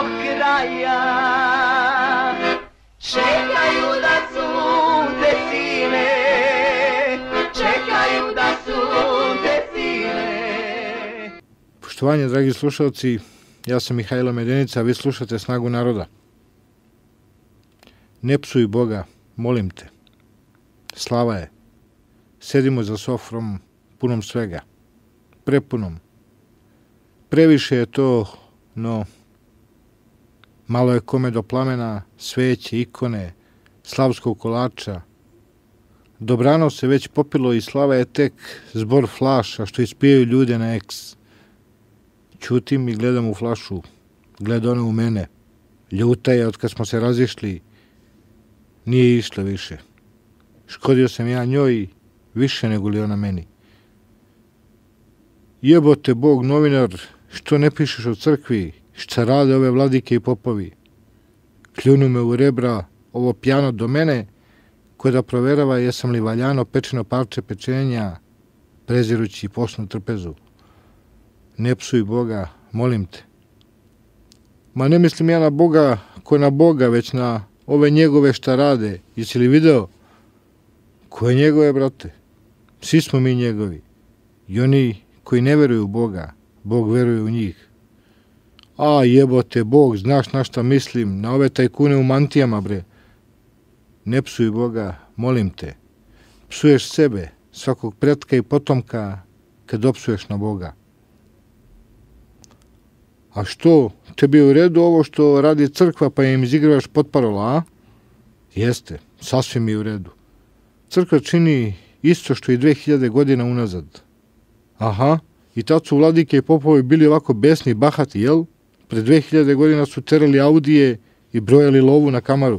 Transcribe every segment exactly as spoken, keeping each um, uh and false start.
drugog kraja. Čekaju da sunce sine, čekaju da sunce sine. Poštovanje, dragi slušalci, ja sam Mihajlo Medenica, a vi slušate Snagu naroda. Ne psuj Boga, molim te. Slava je. Sedimo za sofrom punom svega. Prepunom. Previše je to, no malo je kome do plamena, sveće, ikone, slavskog kolača. Dobrano se već popilo i slava je tek zbor flaša što ispijaju ljude na eks. Ćutim i gledam u flašu. Gleda ona u mene. Ljuta je od kad smo se razišli. Nije išla više. Škodio sam ja njoj više nego li ona meni. Jebote Bog, novinar, što ne pišeš o crkvi, šta rade ove vladike i popovi. Kljunu me u rebra ovo pjano do mene, koje da proverava jesam li valjano pečeno parče pečenja, prezirući posnu trpezu. Ne psuj Boga, molim te. Ma ne mislim ja na Boga ko na Boga, već na ove njegove šta rade. Jesi li video? Koje njegove, brate? Svi smo mi njegovi. I oni koji ne veruju u Boga, Bog veruje u njih. A jebote Bog, znaš na šta mislim, na ove tajkune u mantijama, bre. Ne psuj Boga, molim te. Psuješ sebe, svakog pretka i potomka, kad opsuješ na Boga. A što, tebi je u redu ovo što radi crkva pa im izigravaš potparola, a? Jeste, sasvim je u redu. Crkva čini isto što i dve hiljade godina unazad. Aha, i tad su vladike i popovi bili ovako besni i bahati, jel? Pre dve hiljade godina su terali Audije i brojali lovu na kamaru.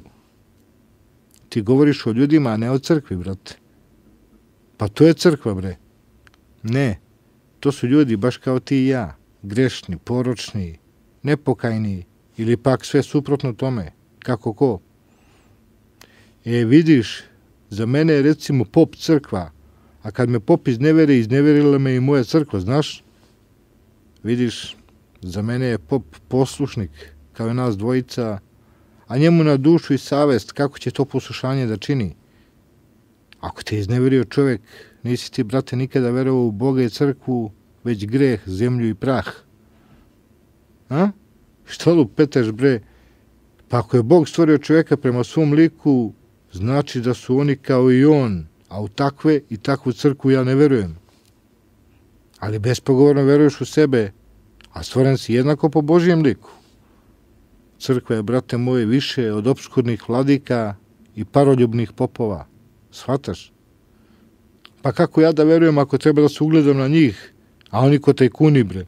Ti govoriš o ljudima, a ne o crkvi, brate. Pa to je crkva, bre. Ne, to su ljudi baš kao ti i ja. Grešni, poročni, nepokajni ili pak sve suprotno tome, kako ko. E, vidiš, za mene je recimo pop crkva, a kad me pop izneveri, izneverila me i moja crkva, znaš? Vidiš, za mene je pop poslušnik, kao i nas dvojica, a njemu na dušu i savest kako će to poslušanje da čini. Ako te izneverio čovjek, nisi ti, brate, nikada verovao u Boga i crkvu, već greh, zemlju i prah. A? Šta lupetaš, bre? Pa ako je Bog stvorio čovjeka prema svom liku, znači da su oni kao i on, a u takve i takvu crkvu ja ne verujem. Ali bespogovorno veruješ u sebe, a stvoren si jednako po Božijem liku. Crkva je, brate moje, više od opskurnih vladika i paroljubnih popova. Shvataš? Pa kako ja da verujem ako treba da se ugledam na njih, a oni ko tajkuni, bre?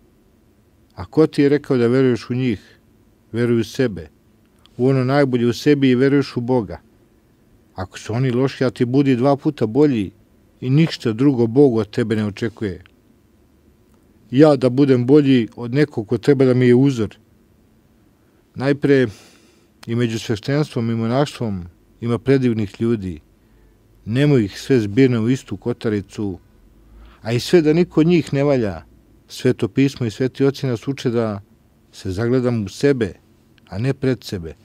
A ko ti je rekao da veruješ u njih? Veruj u sebe. U ono najbolje u sebi i veruješ u Boga. Ako su oni loši, a ti budi dva puta bolji i ništa drugo Bog od tebe ne očekuje. Ja da budem bolji od nekog ko treba da mi je uzor. Najpre, i među sveštenstvom i monaštvom ima predivnih ljudi. Nemoj ih sve zbirne u istu kotaricu, a i sve da niko od njih ne valja. Sveto pismo i sveti oci nas uče da se zagledam u sebe, a ne pred sebe.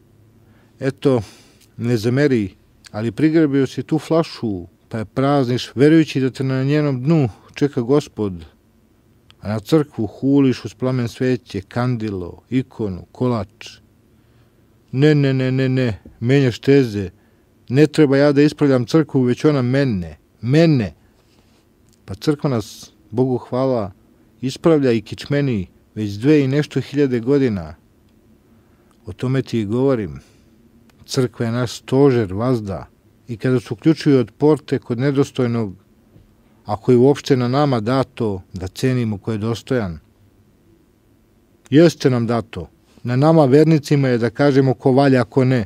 Eto, ne zameri, ali prigrebio si tu flašu, pa je prazniš, verujući da te na njenom dnu čeka Gospod, a na crkvu huliš uz plamen sveće, kandilo, ikonu, kolač. Ne, ne, ne, ne, ne, menjaš teze. Ne treba ja da ispravljam crkvu, već ona mene, mene. Pa crkva nas, Bogu hvala, ispravlja i kičmeni već dve i nešto hiljade godina. O tome ti i govorim. Crkva je naš stožer, vazda, i kada se uključuju od porte kod nedostojnog, ako je uopšte na nama dato da cenimo ko je dostojan. Jeste nam dato. Na nama vernicima je da kažemo ko valja, a ko ne.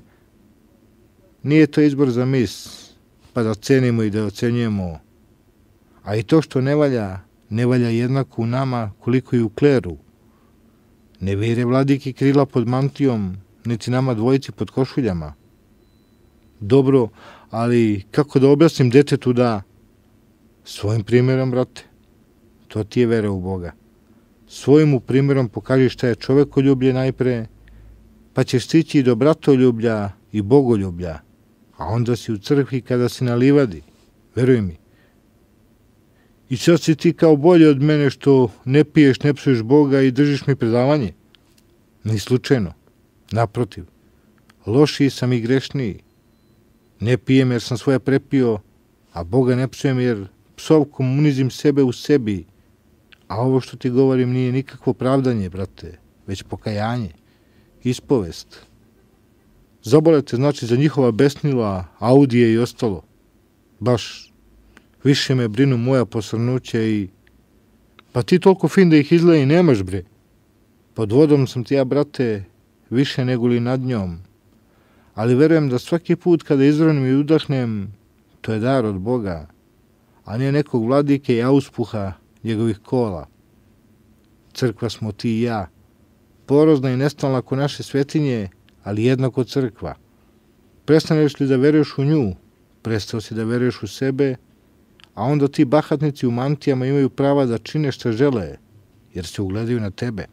Nije to izbor za mis, pa da cenimo i da ocenjujemo. A i to što ne valja, ne valja jednako u nama koliko i u kleru. Ne vire vladiki krila pod mantijom, niti nama dvojici pod košuljama. Dobro, ali kako da objasnim detetu da... Svojim primjerom, brate. To ti je vera u Boga. Svojim mu primjerom pokaži šta je čovekoljublje najpre, pa ćeš stići i do bratoljublja i bogoljublja, a onda si u crkvi kada si na livadi, veruj mi. I sad si ti kao bolje od mene što ne piješ, ne psuješ Boga i držiš mi predavanje. Ni slučajno. Naprotiv. Lošiji sam i grešniji. Ne pijem jer sam svoje prepio, a Boga ne psujem jer psovkom unizim sebe u sebi. A ovo što ti govorim nije nikakvo pravdanje, brate, već pokajanje, ispovest. Zabolete znači za njihova besnila, Audije i ostalo. Baš, više me brinu moja posrnuća i... Pa ti toliko fin da ih izgleda i nemaš, bre. Pod vodom sam ti ja, brate, više nego li nad njom. Ali verujem da svaki put kada izronim i udahnem, to je dar od Boga, a ne nekog vladike i auspuha njegovih kola. Crkva smo ti i ja, porozna i nestalna ko naše svetinje, ali jednako crkva. Prestaneš li da veruješ u nju, prestao si da veruješ u sebe, a onda ti bahatnici u mantijama imaju prava da čine šta žele, jer se ugledaju na tebe.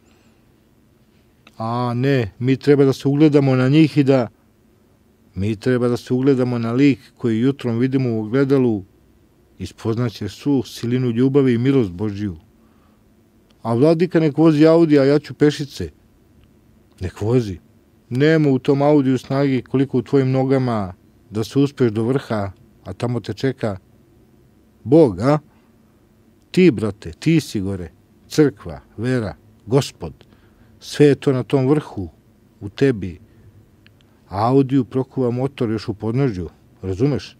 A ne, mi treba da se ugledamo na njih i da... Mi treba da se ugledamo na lik koji jutrom vidimo u ogledalu i spoznaće svu silinu ljubavi i milost Božiju. A vladika nek vozi Audi, a ja ću pešice. Nek vozi. Nema u tom Audiju snagi koliko u tvojim nogama da se uspeš do vrha, a tamo te čeka Bog, a? Ti, brate, ti si gore. Crkva, vera, Gospod. Sve je to na tom vrhu, u tebi. A Audiju prokuva motor još u podnožju, razumeš?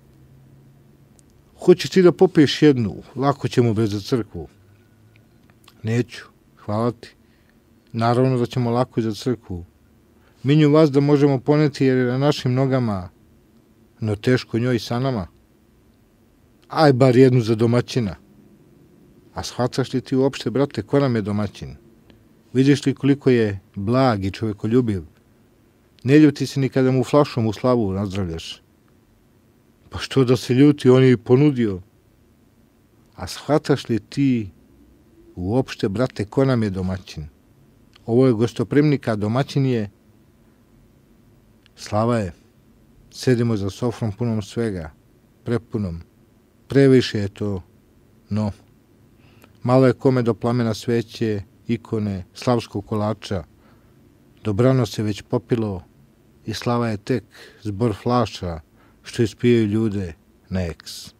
Hoćeš ti da popiješ jednu, lako ćemo bez za crkvu. Neću, hvala ti. Naravno da ćemo lako i za crkvu. Minju vas da možemo poneti jer je na našim nogama, no teško njoj sa nama. Aj bar jednu za domaćina. A shvataš li ti uopšte, brate, ko nam je domaćin? Vidiš li koliko je blag i čovekoljubiv? Ne ljuti se ni kada mu flašom u slavu nazdravljaš. Pa što da se ljuti, on je i ponudio. A shvataš li ti uopšte, brate, ko nam je domaćin? Ovo je gostoprimnika, domaćin je... Slava je. Sedimo za sofrom punom svega, prepunom. Previše je to, no. Malo je kome do plamena sveće, ikone, slavskog kolača. Dobrano se već popilo i slava je tek zbor flaša što ispijaju ljude na eks.